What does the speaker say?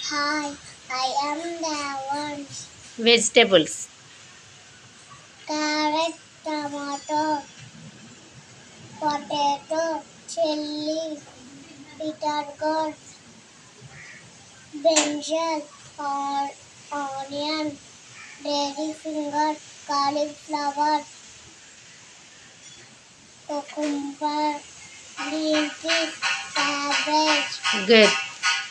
Hi, I am the ones. Vegetables. Carrot, tomato, potato, chili, bitter gourd, brinjal, or onion, lady finger, cauliflower, cucumber, green pea, cabbage. Good.